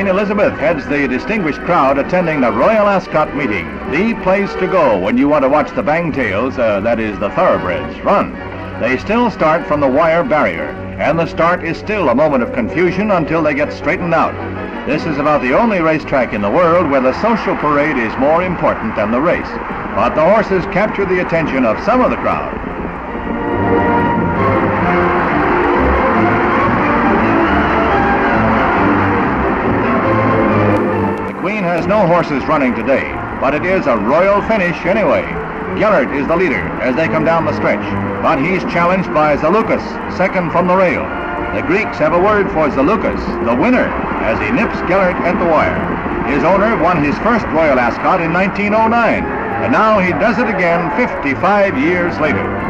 Queen Elizabeth heads the distinguished crowd attending the Royal Ascot meeting, the place to go when you want to watch the bangtails, that is the thoroughbreds, run. They still start from the wire barrier, and the start is still a moment of confusion until they get straightened out. This is about the only racetrack in the world where the social parade is more important than the race. But the horses capture the attention of some of the crowd. The Queen has no horses running today, but it is a royal finish anyway. Gellert is the leader as they come down the stretch, but he's challenged by Zaloukis, second from the rail. The Greeks have a word for Zaloukis, the winner, as he nips Gellert at the wire. His owner won his first Royal Ascot in 1909, and now he does it again 55 years later.